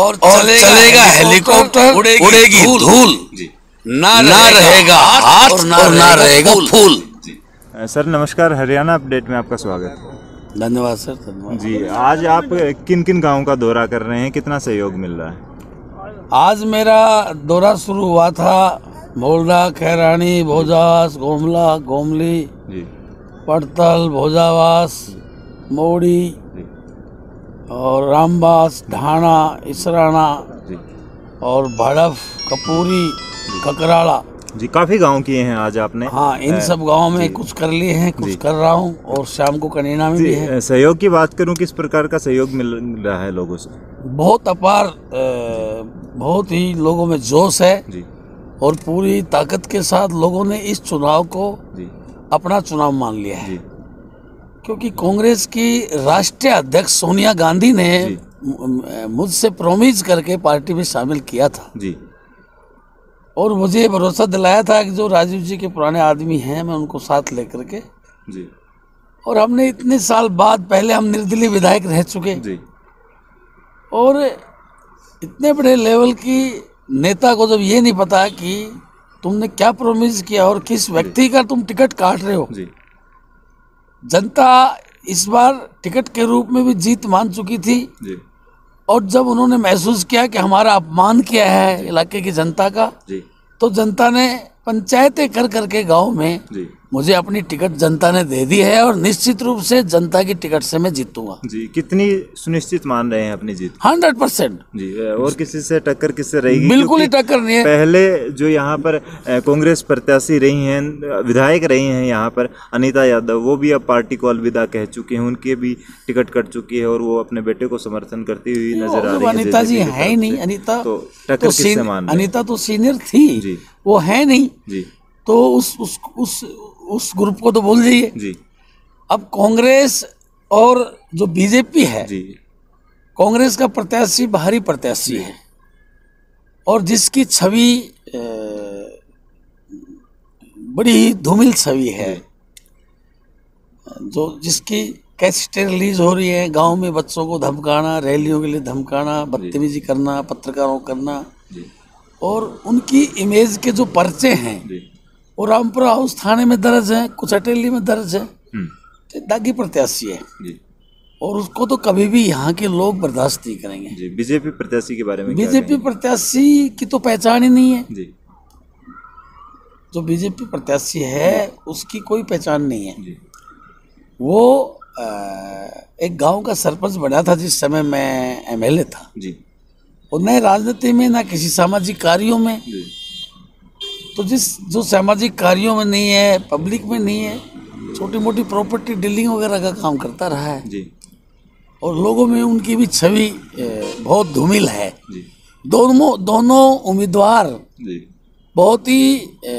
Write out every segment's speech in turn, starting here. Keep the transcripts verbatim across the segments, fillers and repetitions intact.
और चलेगा हेलीकॉप्टर, उड़ेगी धूल, ना रहेगा हाथ और ना रहेगा फूल। सर नमस्कार, हरियाणा अपडेट में आपका स्वागत है। धन्यवाद सर, धन्यवाद जी। आज आप किन किन गांवों का दौरा कर रहे हैं, कितना सहयोग मिल रहा है? आज मेरा दौरा शुरू हुआ था मोलडा, खैरानी, भोजास, गोमला, गोमली, जी, पड़तल, भोजावास, मोड़ी और रामबास, ढाणा, इसराना जी, और भड़फ, कपूरी, ककराड़ा। जी, काफी गांव किए हैं आज आपने। हाँ, इन सब गांवों में कुछ कर लिए हैं, कुछ कर रहा हूँ और शाम को कनीना में भी है। सहयोग की बात करूं, किस प्रकार का सहयोग मिल रहा है लोगों से? बहुत अपार, बहुत ही लोगों में जोश है जी, और पूरी ताकत के साथ लोगों ने इस चुनाव को जी, अपना चुनाव मान लिया है। जी, क्योंकि कांग्रेस की राष्ट्रीय अध्यक्ष सोनिया गांधी ने मुझसे प्रॉमिस करके पार्टी में शामिल किया था जी, और मुझे भरोसा दिलाया था कि जो राजीव जी के पुराने आदमी हैं मैं उनको साथ लेकर के, जी, और हमने इतने साल बाद, पहले हम निर्दलीय विधायक रह चुके जी, और इतने बड़े लेवल की नेता को जब ये नहीं पता कि तुमने क्या प्रॉमिस किया और किस व्यक्ति का तुम टिकट काट रहे हो। जी, जनता इस बार टिकट के रूप में भी जीत मान चुकी थी जी, और जब उन्होंने महसूस किया कि हमारा अपमान किया है इलाके की जनता का, जी, तो जनता ने पंचायतें कर करके गांव में जी, मुझे अपनी टिकट जनता ने दे दी है और निश्चित रूप से जनता की टिकट से मैं जीतूंगा। जी। कितनी सुनिश्चित मान रहे हैं अपनी जीत? Hundred percent. जी। और किसी से टक्कर किससे रहेगी? बिल्कुल ही टक्कर नहीं है। पहले जो यहाँ पर कांग्रेस प्रत्याशी रही हैं, विधायक रही हैं यहाँ पर, अनीता यादव, वो भी अब पार्टी को अलविदा कह चुकी हैं, उनके भी टिकट कट चुकी है और वो अपने बेटे को समर्थन करती हुई नजर आ रही है। अनीता जी है ही नहीं। अनीता तो टक्कर किससे मान रहे हैं? अनीता तो सीनियर थी जी, वो है नहीं जी, तो उस उस उस उस ग्रुप को तो भूल जाइए। जी, अब कांग्रेस और जो बीजेपी है, जी, कांग्रेस का प्रत्याशी बाहरी प्रत्याशी है और जिसकी छवि बड़ी ही धूमिल छवि है, जो जिसकी कैसेटें रिलीज हो रही है, गांव में बच्चों को धमकाना, रैलियों के लिए धमकाना, बदतमीजी करना, पत्रकारों को करना, और उनकी इमेज के जो पर्चे हैं वो रामपुरा हाउस थाने में दर्ज है, कुछ अटेली में दर्ज है, तो दागी प्रत्याशी है जी। और उसको तो कभी भी यहाँ के लोग बर्दाश्त नहीं करेंगे जी। बीजेपी प्रत्याशी के बारे में? बीजेपी प्रत्याशी की तो पहचान ही नहीं है जी। जो बीजेपी प्रत्याशी है उसकी कोई पहचान नहीं है जी। वो आ, एक गांव का सरपंच बना था जिस समय मैं एमएलए था जी। और न राजनीति में ना किसी सामाजिक कार्यों में जी। तो जिस जो सामाजिक कार्यों में नहीं है, पब्लिक में नहीं है, छोटी मोटी प्रॉपर्टी डीलिंग वगैरह का काम करता रहा है जी। और लोगों में उनकी भी छवि बहुत धूमिल है जी। दोनों दोनों उम्मीदवार जी। बहुत ही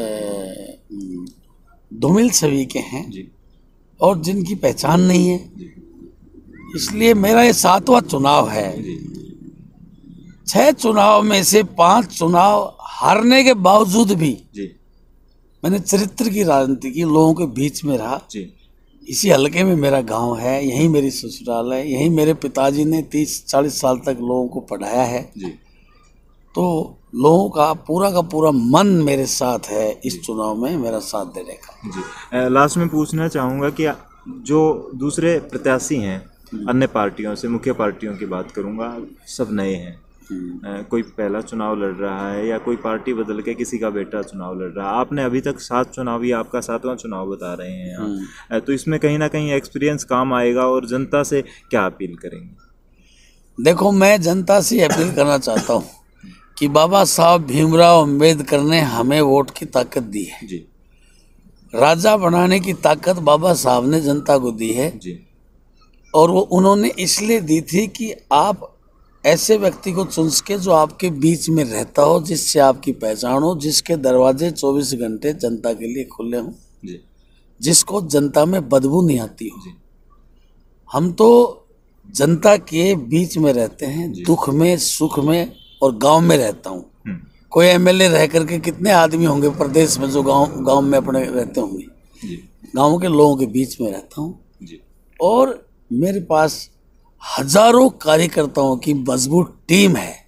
धूमिल छवि के हैं जी। और जिनकी पहचान नहीं है जी। इसलिए मेरा ये सातवां चुनाव है जी। छह चुनाव में से पांच चुनाव हारने के बावजूद भी जी। मैंने चरित्र की राजनीति की, लोगों के बीच में रहा जी। इसी हलके में मेरा गांव है, यहीं मेरी ससुराल है, यहीं मेरे पिताजी ने तीस चालीस साल तक लोगों को पढ़ाया है जी। तो लोगों का पूरा का पूरा मन मेरे साथ है इस चुनाव में मेरा साथ देने का जी। लास्ट में पूछना चाहूँगा कि जो दूसरे प्रत्याशी हैं अन्य पार्टियों से, मुख्य पार्टियों की बात करूँगा, सब नए हैं, कोई पहला चुनाव लड़ रहा है या कोई पार्टी बदल के किसी का बेटा चुनाव लड़ रहा है। आपने अभी तक सात चुनाव, ये आपका सातवां चुनाव बता रहे हैं यहाँ, तो इसमें कहीं ना कहीं एक्सपीरियंस काम आएगा। और जनता से क्या अपील करेंगे? देखो, मैं जनता से अपील करना चाहता हूँ कि बाबा साहब भीमराव अंबेडकर ने हमें वोट की ताकत दी है जी। राजा बनाने की ताकत बाबा साहब ने जनता को दी है जी। और वो उन्होंने इसलिए दी थी कि आप ऐसे व्यक्ति को चुन सके जो आपके बीच में रहता हो, जिससे आपकी पहचान हो, जिसके दरवाजे चौबीस घंटे जनता के लिए खुले हों, जिसको जनता में बदबू नहीं आती हो। हम तो जनता के बीच में रहते हैं, दुख में, सुख में, और गांव में रहता हूँ। कोई एमएलए रह करके कितने आदमी होंगे प्रदेश में जो गांव गांव में अपने रहते होंगे। गांव के लोगों के बीच में रहता हूँ और मेरे पास हजारों कार्यकर्ताओं की मजबूत टीम है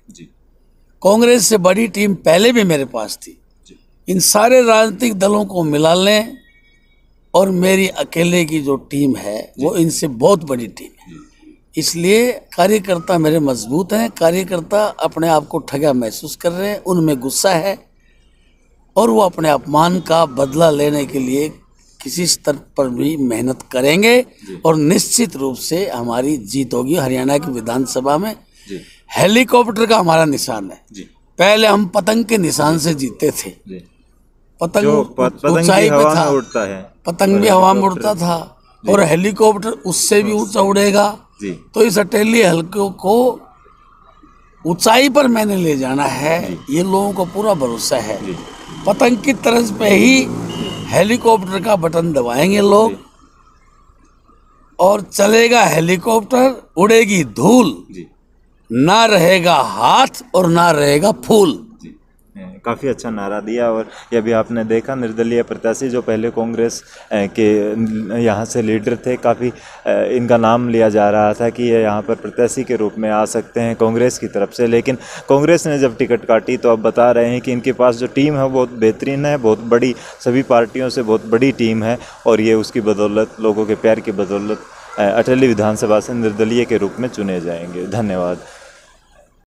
जी कांग्रेस से बड़ी टीम पहले भी मेरे पास थी। जी इन सारे राजनीतिक दलों को मिला लें और मेरी अकेले की जो टीम है वो इनसे बहुत बड़ी टीम है। इसलिए कार्यकर्ता मेरे मजबूत हैं। कार्यकर्ता अपने आप को ठगा महसूस कर रहे हैं, उनमें गुस्सा है और वो अपने अपमान का बदला लेने के लिए किसी स्तर पर भी मेहनत करेंगे और निश्चित रूप से हमारी जीत होगी। हरियाणा की विधानसभा में जी हेलीकॉप्टर का हमारा निशान है। जी पहले हम पतंग के निशान से जीते थे। जी पतंग जो प- पतंग ऊंचाई भी पे हवा था, में उड़ता है, पतंग भी हवा में उड़ता था और हेलीकॉप्टर उससे भी ऊंचा उड़ेगा। जी तो इस अटेली हल्के को ऊंचाई पर मैंने ले जाना है, ये लोगों को पूरा भरोसा है। जी पतंग की तर्ज पे ही हेलीकॉप्टर का बटन दबाएंगे लोग और चलेगा हेलीकॉप्टर, उड़ेगी धूल, जी ना रहेगा हाथ और ना रहेगा फूल। जी काफ़ी अच्छा नारा दिया। और ये भी आपने देखा निर्दलीय प्रत्याशी जो पहले कांग्रेस अ, के यहाँ से लीडर थे, काफ़ी इनका नाम लिया जा रहा था कि ये यहाँ पर प्रत्याशी के रूप में आ सकते हैं कांग्रेस की तरफ से, लेकिन कांग्रेस ने जब टिकट काटी तो अब बता रहे हैं कि इनके पास जो टीम है बहुत बेहतरीन है, बहुत बड़ी, सभी पार्टियों से बहुत बड़ी टीम है और ये उसकी बदौलत, लोगों के प्यार की बदौलत अ, अटेली विधानसभा से निर्दलीय के रूप में चुने जाएंगे। धन्यवाद।